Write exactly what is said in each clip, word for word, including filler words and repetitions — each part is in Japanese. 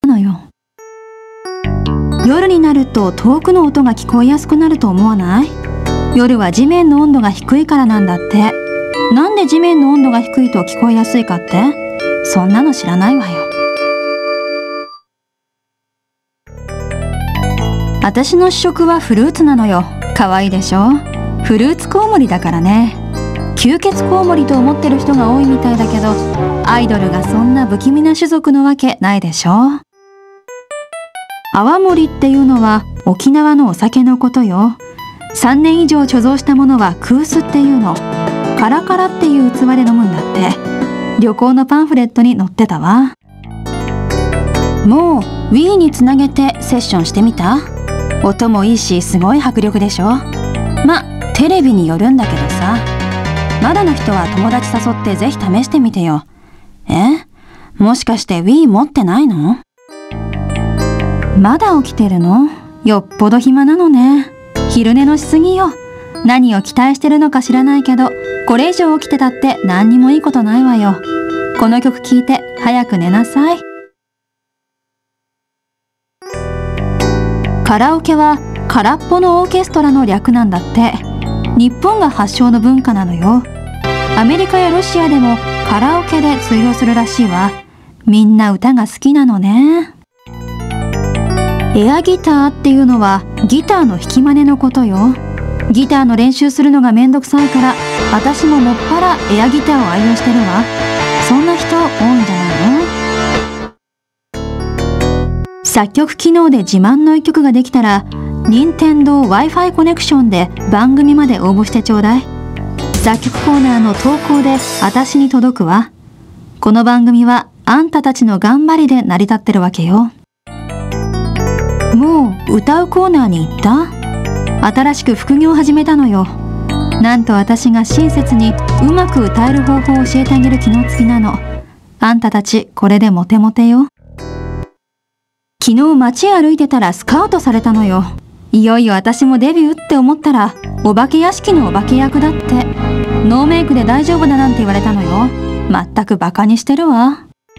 のよ。夜になると遠くの音が聞こえやすくなると思わない？夜は地面の温度が低いからなんだって。なんで地面の温度が低いと聞こえやすいかって？そんなの知らないわよ。私の主食はフルーツなのよ。かわいいでしょ？フルーツコウモリだからね。吸血コウモリと思ってる人が多いみたいだけど、アイドルがそんな不気味な種族のわけないでしょ。泡盛っていうのは沖縄のお酒のことよ。さんねん以上貯蔵したものはクースっていうの。カラカラっていう器で飲むんだって。旅行のパンフレットに載ってたわ。もう Wii につなげてセッションしてみた？音もいいしすごい迫力でしょ。ま、テレビによるんだけどさ。まだの人は友達誘ってぜひ試してみてよ。え？もしかして Wii 持ってないの？まだ起きてるの？よっぽど暇なのね。昼寝のしすぎよ。何を期待してるのか知らないけど、これ以上起きてたって何にもいいことないわよ。この曲聴いて早く寝なさい。カラオケは空っぽのオーケストラの略なんだって。日本が発祥の文化なのよ。アメリカやロシアでもカラオケで通用するらしいわ。みんな歌が好きなのね。エアギターっていうのはギターの弾き真似のことよ。ギターの練習するのがめんどくさいから、私ももっぱらエアギターを愛用してるわ。そんな人多いんじゃないの？作曲機能で自慢の一曲ができたら、任天堂 Wi-Fi コネクションで番組まで応募してちょうだい。作曲コーナーの投稿で私に届くわ。この番組はあんたたちの頑張りで成り立ってるわけよ。もう歌うコーナーに行った？新しく副業を始めたのよ。なんと私が親切にうまく歌える方法を教えてあげる機能付きなの。あんたたちこれでモテモテよ。昨日街歩いてたらスカウトされたのよ。いよいよ私もデビューって思ったら、お化け屋敷のお化け役だって。ノーメイクで大丈夫だなんて言われたのよ。まったくバカにしてるわ。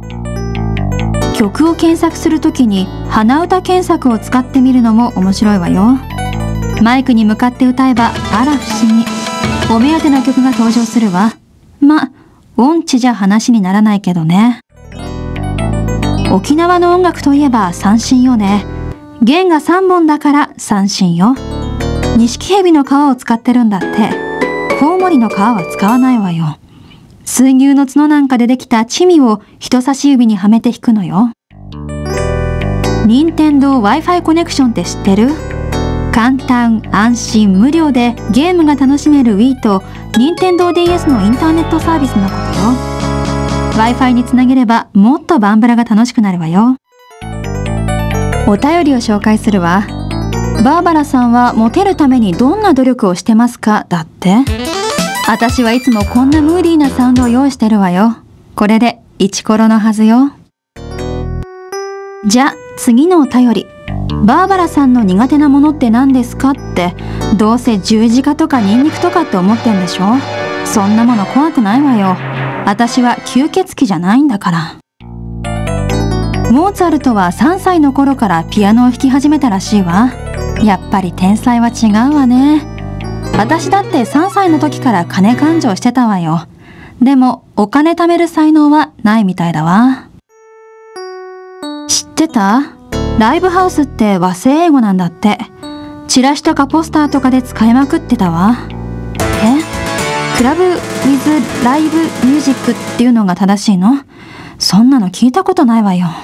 曲を検索するときに鼻歌検索を使ってみるのも面白いわよ。マイクに向かって歌えばあら不思議、お目当ての曲が登場するわ。ま、音痴じゃ話にならないけどね。沖縄の音楽といえば三線よね。弦がさんぼんだから三線よ。錦蛇の皮を使ってるんだって。コウモリの皮は使わないわよ。水牛の角なんかでできたチミを人差し指にはめて弾くのよ。任天堂 Wi-Fi コネクションって知ってる？簡単、安心、無料でゲームが楽しめる Wii と任天堂 ディーエス のインターネットサービスのことよ。Wi-Fi につなげればもっとバンブラが楽しくなるわよ。お便りを紹介するわ。バーバラさんはモテるためにどんな努力をしてますか？だって。私はいつもこんなムーディーなサウンドを用意してるわよ。これでイチコロのはずよ。じゃ、次のお便り。バーバラさんの苦手なものって何ですかって、どうせ十字架とかニンニクとかって思ってんでしょ？そんなもの怖くないわよ。私は吸血鬼じゃないんだから。モーツァルトはさんさいの頃からピアノを弾き始めたらしいわ。やっぱり天才は違うわね。私だってさんさいの時から金勘定してたわよ。でもお金貯める才能はないみたいだわ。知ってた？ライブハウスって和製英語なんだって。チラシとかポスターとかで使いまくってたわ。え？クラブウィズライブミュージックっていうのが正しいの？そんなの聞いたことないわよ。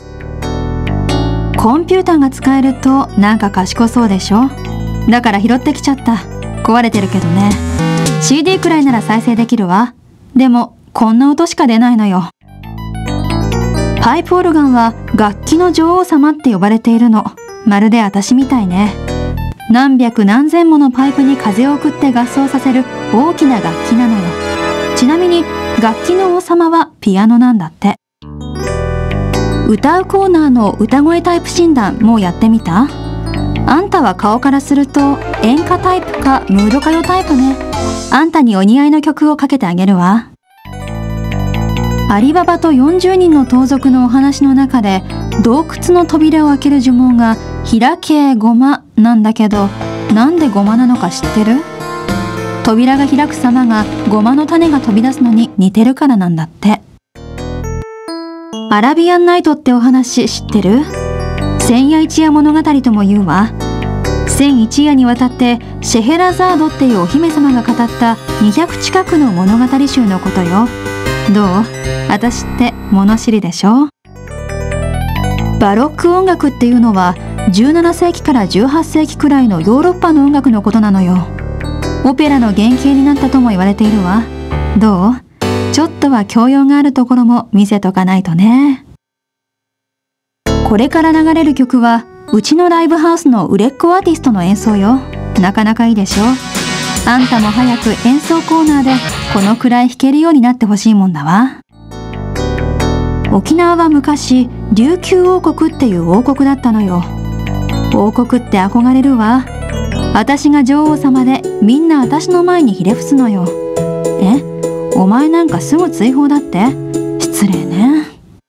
コンピューターが使えるとなんか賢そうでしょ？だから拾ってきちゃった。壊れてるけどね。シーディー くらいなら再生できるわ。でもこんな音しか出ないのよ。パイプオルガンは楽器の女王様って呼ばれているの。まるで私みたいね。何百何千ものパイプに風を送って合奏させる大きな楽器なのよ。ちなみに楽器の王様はピアノなんだって。歌うコーナーの歌声タイプ診断もうやってみた？あんたは顔からすると演歌タイプかムード歌謡タイプね。あんたにお似合いの曲をかけてあげるわ。アリババとよんじゅうにんの盗賊のお話の中で洞窟の扉を開ける呪文が開けごまなんだけど、なんでごまなのか知ってる？扉が開く様がごまの種が飛び出すのに似てるからなんだって。アラビアンナイトってお話知ってる？千夜一夜物語とも言うわ。千一夜にわたってシェヘラザードっていうお姫様が語ったにひゃく近くの物語集のことよ。どう？私って物知りでしょ？バロック音楽っていうのはじゅうななせいきからじゅうはっせいきくらいのヨーロッパの音楽のことなのよ。オペラの原型になったとも言われているわ。どう？ちょっとは教養があるところも見せとかないとね。これから流れる曲はうちのライブハウスの売れっ子アーティストの演奏よ。なかなかいいでしょ？あんたも早く演奏コーナーでこのくらい弾けるようになってほしいもんだわ。沖縄は昔琉球王国っていう王国だったのよ。王国って憧れるわ。私が女王様でみんな私の前にひれ伏すのよ。え？お前なんかすぐ追放だって？失礼ね。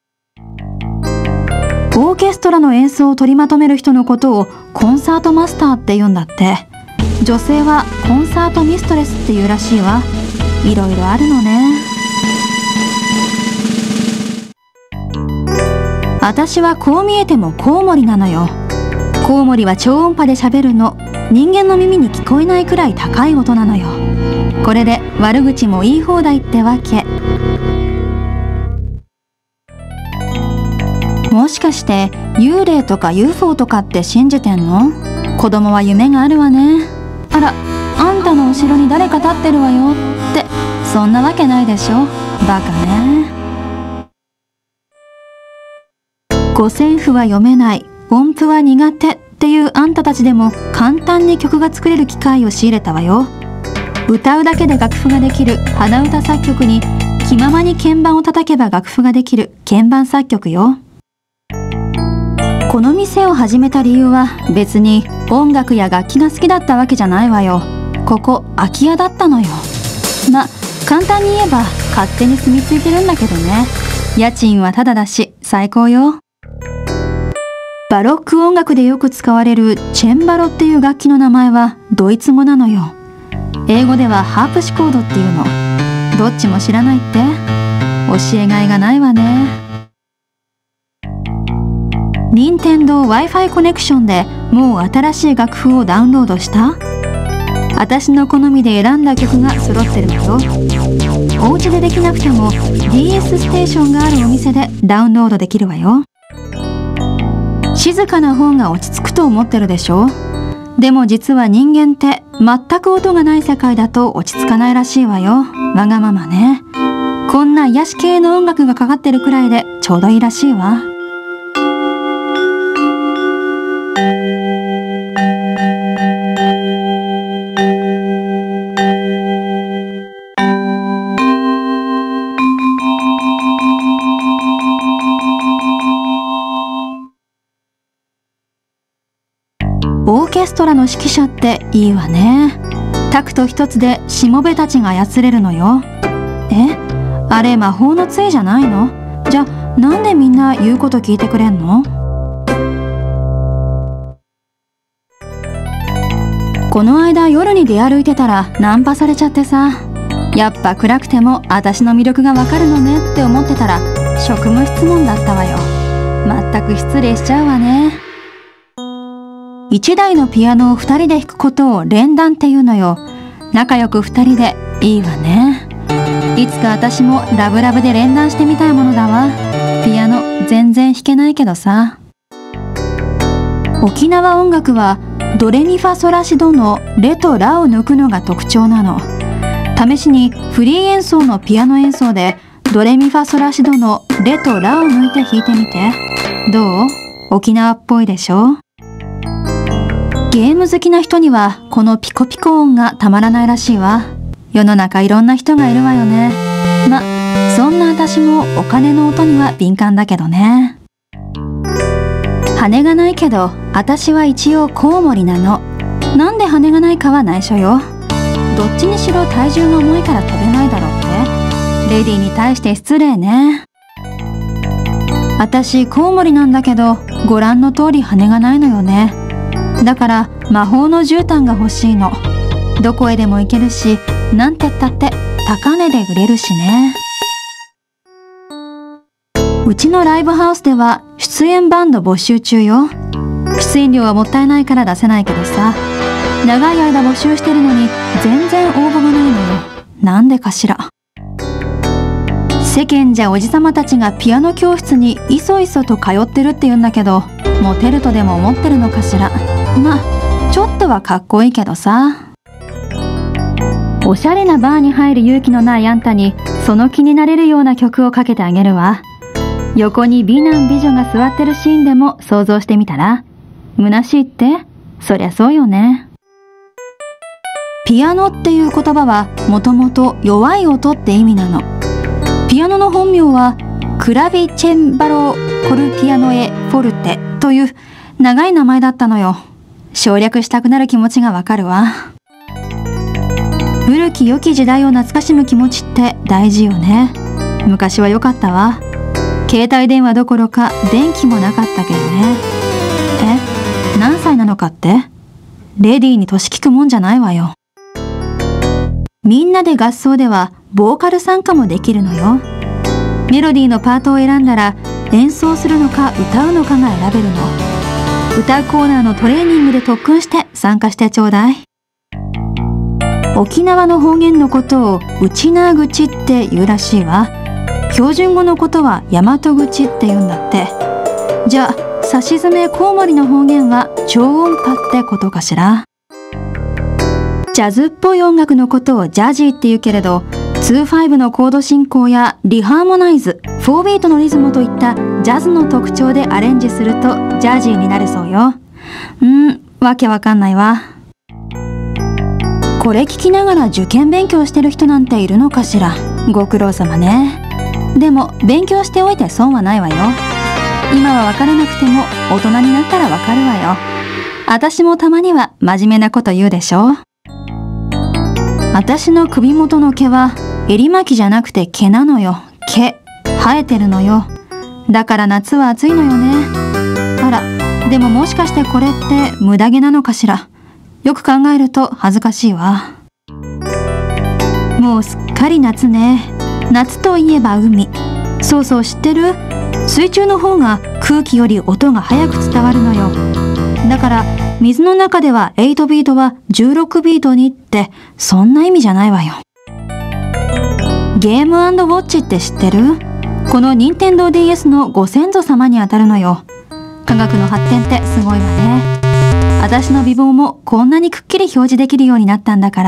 オーケストラの演奏を取りまとめる人のことをコンサートマスターって言うんだって。女性はコンサートミストレスっていうらしいわ。いろいろあるのね。私はこう見えてもコウモリなのよ。コウモリは超音波で喋るの。人間の耳に聞こえないくらい高い音なのよ。これで悪口も言い放題ってわけ。もしかして幽霊とか ユーフォー とかって信じてんの？子供は夢があるわね。あら、あんたの後ろに誰か立ってるわよって、そんなわけないでしょ。バカね。五線譜は読めない、音符は苦手っていうあんたたちでも簡単に曲が作れる機会を仕入れたわよ。歌うだけで楽譜ができる鼻歌作曲に、気ままに鍵盤を叩けば楽譜ができる鍵盤作曲よ。この店を始めた理由は別に音楽や楽器が好きだったわけじゃないわよ。ここ空き家だったのよ。ま、簡単に言えば勝手に住み着いてるんだけどね。家賃はタダだし最高よ。バロック音楽でよく使われるチェンバロっていう楽器の名前はドイツ語なのよ。英語ではハープシコードっていうの。どっちも知らないって？教えがいがないわね。任天堂 Wi-Fi コネクションでもう新しい楽譜をダウンロードした？私の好みで選んだ曲が揃ってるのよ。お家でできなくても ディーエス ステーションがあるお店でダウンロードできるわよ。静かな方が落ち着くと思ってるでしょ？でも実は人間って全く音がない世界だと落ち着かないらしいわよ。わがままね。こんな癒し系の音楽がかかってるくらいでちょうどいいらしいわ。オーケストラの指揮者っていいわね。タクト一つでしもべたちが操れるのよ。え？あれ魔法の杖じゃないの？じゃあなんでみんな言うこと聞いてくれんの？この間夜に出歩いてたらナンパされちゃってさ。やっぱ暗くても私の魅力がわかるのねって思ってたら職務質問だったわよ。まったく失礼しちゃうわね。一台のピアノを二人で弾くことを連弾っていうのよ。仲良く二人でいいわね。いつか私もラブラブで連弾してみたいものだわ。ピアノ全然弾けないけどさ。沖縄音楽はドレミファソラシドのレとラを抜くのが特徴なの。試しにフリー演奏のピアノ演奏でドレミファソラシドのレとラを抜いて弾いてみて。どう？沖縄っぽいでしょ？ゲーム好きな人にはこのピコピコ音がたまらないらしいわ。世の中いろんな人がいるわよね。ま、そんな私もお金の音には敏感だけどね。羽がないけど私は一応コウモリなの。なんで羽がないかは内緒よ。どっちにしろ体重が重いから飛べないだろうって。レディーに対して失礼ね。 私コウモリなんだけど、ご覧の通り羽がないのよね。だから魔法の絨毯が欲しいの。どこへでも行けるし、なんてったって高値で売れるしね。うちのライブハウスでは出演バンド募集中よ。出演料はもったいないから出せないけどさ、長い間募集してるのに全然応募がないのよ。なんでかしら。世間じゃおじさまたちがピアノ教室にいそいそと通ってるって言うんだけど、モテるとでも思ってるのかしら。まあちょっとはかっこいいけどさ。おしゃれなバーに入る勇気のないあんたにその気になれるような曲をかけてあげるわ。横に美男美女が座ってるシーンでも想像してみたら。虚しいって？そりゃそうよね。ピアノっていう言葉はもともと弱い音って意味なの。ピアノの本名はクラビチェンバロコルピアノエフォルテという長い名前だったのよ。省略したくなる気持ちがわかるわ。古き良き時代を懐かしむ気持ちって大事よね。昔は良かったわ。携帯電話どころか電気もなかったけどね。え、何歳なのかって？レディーに年聞くもんじゃないわよ。みんなで合奏ではボーカル参加もできるのよ。メロディーのパートを選んだら演奏するのか歌うのかが選べるの。歌うコーナーのトレーニングで特訓して参加してちょうだい。沖縄の方言のことを内縄口って言うらしいわ。標準語のことは大和口って言うんだって。じゃあさしずめコウモリの方言は超音波ってことかしら。ジャズっぽい音楽のことをジャジーって言うけれど、にじゅうごのコード進行やリハーモナイズ、フォービートのリズムといったジャズの特徴でアレンジするとジャジーになるそうよ。うん、わけわかんないわ。これ聞きながら受験勉強してる人なんているのかしら。ご苦労様ね。でも勉強しておいて損はないわよ。今はわからなくても大人になったらわかるわよ。私もたまには真面目なこと言うでしょ。私の首元の毛は襟巻きじゃなくて毛なのよ。毛生えてるのよ。だから夏は暑いのよね。あら、でももしかしてこれって無駄毛なのかしら。よく考えると恥ずかしいわ。もうすっかり夏ね。夏といえば海。そうそう、知ってる？水中の方が空気より音が早く伝わるのよ。だから水の中でははちビートはじゅうろくビートにってそんな意味じゃないわよ。ゲーム&ウォッチって知ってる？この任天堂 ディーエス のご先祖様にあたるのよ。科学の発展ってすごいわね。私の美貌もこんなにくっきり表示できるようになったんだから。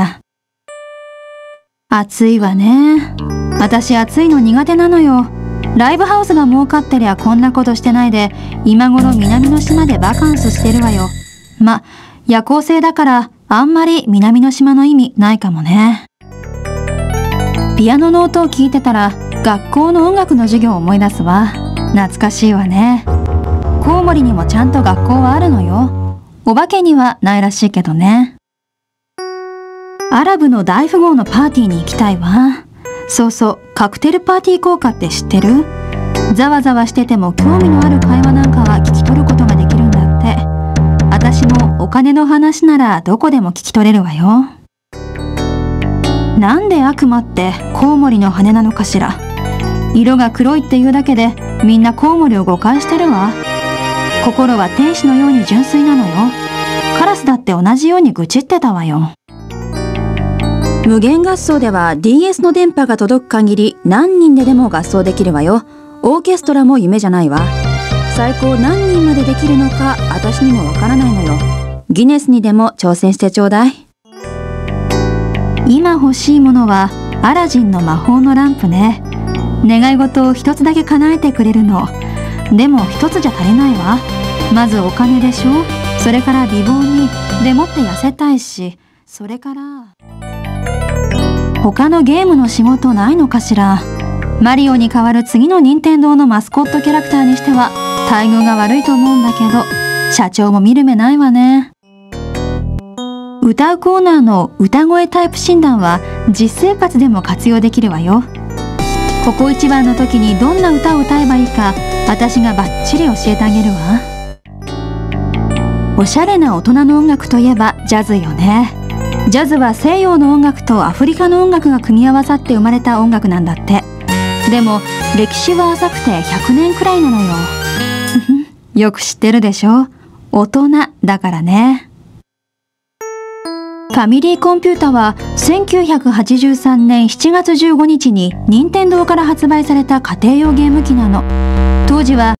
暑いわね。私暑いの苦手なのよ。ライブハウスが儲かってりゃこんなことしてないで、今頃南の島でバカンスしてるわよ。ま、夜行性だからあんまり南の島の意味ないかもね。ピアノの音を聞いてたら学校の音楽の授業を思い出すわ。懐かしいわね。コウモリにもちゃんと学校はあるのよ。お化けにはないらしいけどね。アラブの大富豪のパーティーに行きたいわ。そうそう、カクテルパーティー効果って知ってる？ざわざわしてても興味のある会話なんかは聞き取ることができるんだって。私もお金の話ならどこでも聞き取れるわよ。なんで悪魔ってコウモリの羽なのかしら。色が黒いっていうだけでみんなコウモリを誤解してるわ。心は天使のように純粋なのよ。カラスだって同じように愚痴ってたわよ。無限合奏では ディーエス の電波が届く限り何人ででも合奏できるわよ。オーケストラも夢じゃないわ。最高何人までできるのか私にもわからないのよ。ギネスにでも挑戦してちょうだい。今欲しいものはアラジンの魔法のランプね。願い事を一つだけ叶えてくれるの。でも一つじゃ足りないわ。まずお金でしょ。それから美貌に。でもって痩せたいし。それから他のゲームの仕事ないのかしら。マリオに代わる次の任天堂のマスコットキャラクターにしては待遇が悪いと思うんだけど、社長も見る目ないわね。歌うコーナーの歌声タイプ診断は実生活でも活用できるわよ。 ここ一番の時にどんな歌を歌えばいいか、私がバッチリ教えてあげるわ。おしゃれな大人の音楽といえばジャズよね。ジャズは西洋の音楽とアフリカの音楽が組み合わさって生まれた音楽なんだって。でも歴史は浅くてひゃくねんくらいなのよ。よく知ってるでしょ。大人だからね。ファミリーコンピュータはせんきゅうひゃくはちじゅうさんねんしちがつじゅうごにちに任天堂から発売された家庭用ゲーム機なの。当時は